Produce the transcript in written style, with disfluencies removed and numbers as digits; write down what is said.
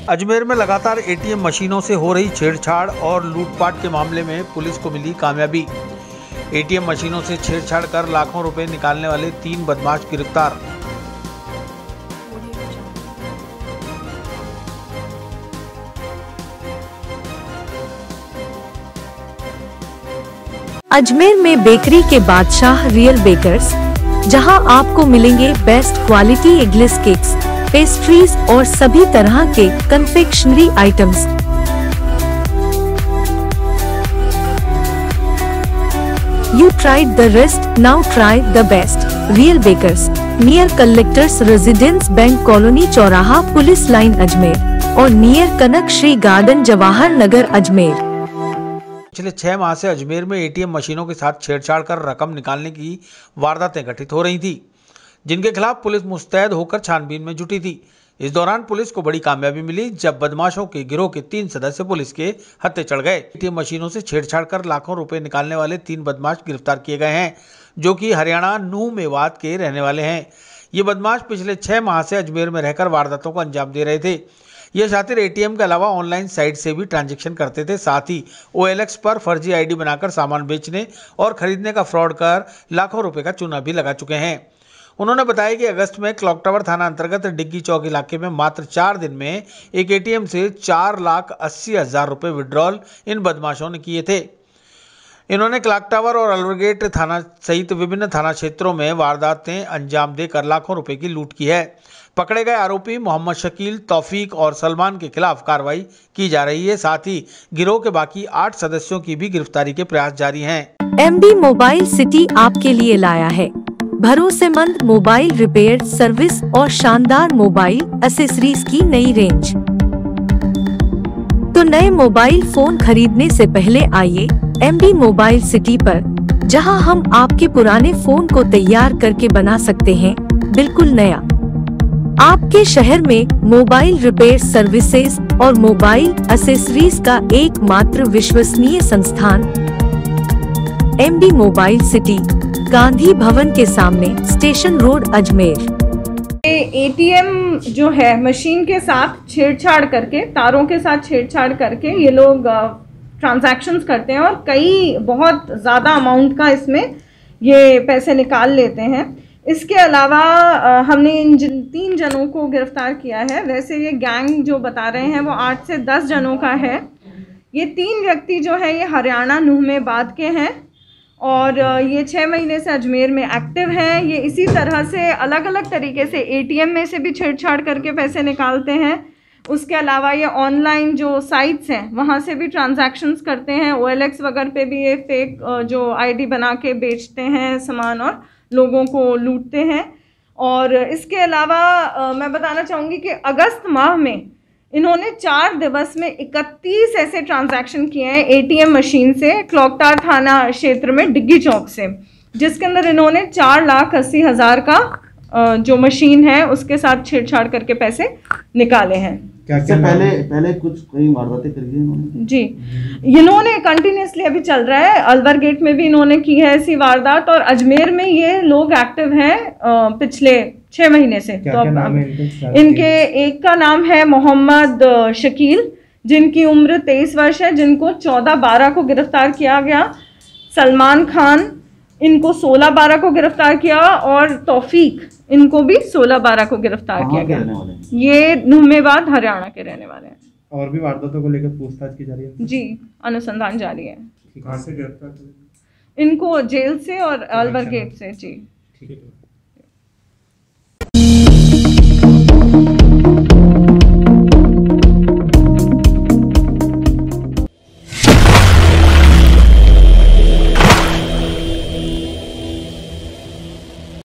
अजमेर में लगातार एटीएम मशीनों से हो रही छेड़छाड़ और लूटपाट के मामले में पुलिस को मिली कामयाबी। एटीएम मशीनों से छेड़छाड़ कर लाखों रुपए निकालने वाले 3 बदमाश गिरफ्तार। अजमेर में बेकरी के बादशाह रियल बेकर्स, जहां आपको मिलेंगे best quality eggless cakes, pastries और सभी तरह के confectionery items. You tried the rest, now try the best. Real Bakers, near Collectors Residence Bank Colony चौराहा पुलिस लाइन अजमेर और नियर कनक श्री गार्डन जवाहर नगर अजमेर। पिछले 6 माह से अजमेर में एटीएम मशीनों के साथ छेड़छाड़ कर रकम निकालने की वारदातें घटित हो रही थी, जिनके खिलाफ पुलिस मुस्तैद होकर छानबीन में जुटी थी। इस दौरान पुलिस को बड़ी कामयाबी मिली जब बदमाशों के गिरोह के 3 सदस्य पुलिस के हत्थे चढ़ गए। एटीएम मशीनों से छेड़छाड़ कर लाखों रुपए निकालने वाले 3 बदमाश गिरफ्तार किए गए हैं, जो कि हरियाणा नूह मेवात के रहने वाले हैं। ये बदमाश पिछले 6 माह से अजमेर में रहकर वारदातों को अंजाम दे रहे थे। ये शातिर एटीएम के अलावा ऑनलाइन साइट से भी ट्रांजैक्शन करते थे। साथ ही OLX पर फर्जी आईडी बनाकर सामान बेचने और खरीदने का फ्रॉड कर लाखों रुपए का चूना भी लगा चुके हैं। उन्होंने बताया कि अगस्त में क्लॉक टावर थाना अंतर्गत डिग्गी चौक इलाके में मात्र 4 दिन में एक एटीएम से 4,80,000 रुपए विड्रॉल इन बदमाशों ने किए थे। इन्होंने क्लॉक टावर और अलवरगेट थाना सहित विभिन्न थाना क्षेत्रों में वारदातें अंजाम देकर लाखों रुपए की लूट की है। पकड़े गए आरोपी मोहम्मद शकील, तौफीक और सलमान के खिलाफ कार्रवाई की जा रही है। साथ ही गिरोह के बाकी 8 सदस्यों की भी गिरफ्तारी के प्रयास जारी हैं। MB मोबाइल सिटी आपके लिए लाया है भरोसेमंद मोबाइल रिपेयर सर्विस और शानदार मोबाइल एक्सेसरीज की नई रेंज। तो नए मोबाइल फोन खरीदने से पहले आइए MB मोबाइल सिटी पर, जहां हम आपके पुराने फोन को तैयार करके बना सकते हैं बिल्कुल नया। आपके शहर में मोबाइल रिपेयर सर्विसेज और मोबाइल एक्सेसरीज का एकमात्र विश्वसनीय संस्थान MB mobile city, Gandhi Bhavan के सामने, स्टेशन रोड, अजमेर। एटीएम जो है मशीन के साथ छेड़छाड़ करके, तारों के साथ छेड़छाड़ करके ये लोग ट्रांजैक्शंस करते हैं और कई बहुत ज़्यादा अमाउंट का इसमें ये पैसे निकाल लेते हैं। इसके अलावा हमने इन 3 जनों को गिरफ्तार किया है। वैसे ये गैंग जो बता रहे हैं वो 8 से 10 जनों का है। ये 3 व्यक्ति जो है ये हरियाणा नूह मेवात के हैं और ये 6 महीने से अजमेर में एक्टिव हैं। ये इसी तरह से अलग अलग तरीके से एटीएम में से भी छेड़छाड़ करके पैसे निकालते हैं। उसके अलावा ये ऑनलाइन जो साइट्स हैं वहाँ से भी ट्रांजैक्शंस करते हैं। OLX वगैरह पे भी ये फेक जो आईडी बना के बेचते हैं सामान और लोगों को लूटते हैं। और इसके अलावा मैं बताना चाहूँगी कि अगस्त माह में इन्होंने 4 दिवस में 31 ऐसे ट्रांजैक्शन किए हैं एटीएम मशीन से, क्लॉक टावर थाना क्षेत्र में डिग्गी चौक से, जिसके अंदर इन्होंने 4,80,000 का जो मशीन है उसके साथ छेड़छाड़ करके पैसे निकाले हैं। क्या पहले कुछ कई वारदातें करी है इन्होंने? जी, इन्होंने कंटिन्यूसली अभी चल रहा है। अलवर गेट में भी इन्होंने की है ऐसी वारदात और अजमेर में ये लोग एक्टिव हैं पिछले 6 महीने से। क्या नाम है इनके एक का नाम है मोहम्मद शकील, जिनकी उम्र 23 वर्ष है, जिनको 14/12 को गिरफ्तार किया गया। सलमान खान, इनको 16/12 को गिरफ्तार किया और तौफीक, इनको भी 16/12 को गिरफ्तार किया गया। ये नूह मेवात हरियाणा के रहने वाले हैं। और भी वारदातों को लेकर पूछताछ की जा रही है? जी, अनुसंधान जारी है। कहाँ से गिरफ्तार? इनको जेल से और अलवर गेट से। जी, ठीक है।